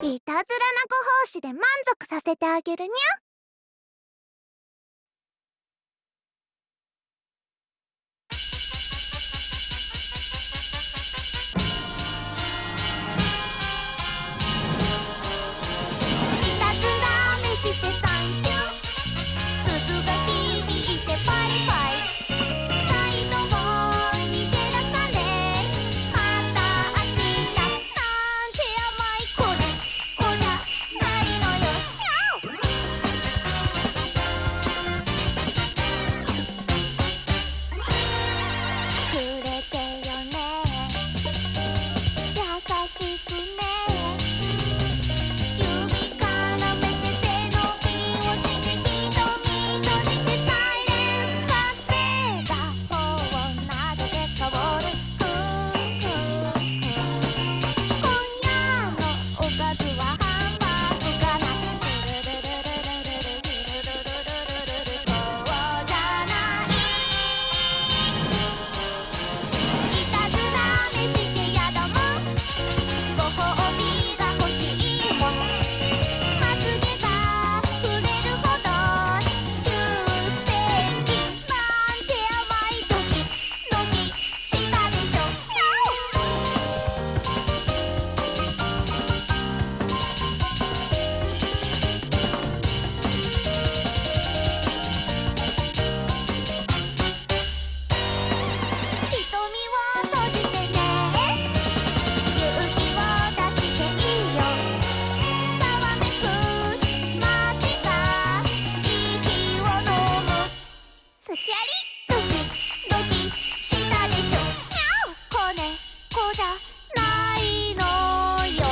いたずらなご奉仕で満足させてあげるにゃ。いたずらめしてサンキュー。鈴が響いてパイパイ。態度も逃げ出され、また飽きたなんて甘い子で、子じゃないのよ。にゃお。くれてよね、優しくね。指からめて背伸びをして瞳閉じてサイレンスかって魔法を投げて香るふんふんふん。今夜のおかずはハンバーグかな。ルルルルルルルルルルルルルルルルル、そうじゃない。いたずらめしてやだもん。ご褒美が欲しいもん。まつげが触れるほど急接近なんて甘いドキドキしたでしょ。にゃ瞳を閉じてね、勇気を出していいよ。ざわめく街が息を飲む。スキャリドキドキしたでしょ。にゃお。子猫じゃないのよ。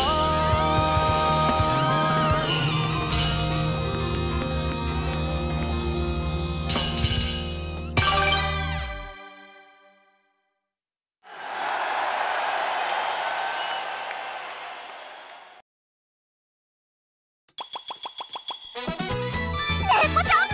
猫ちゃん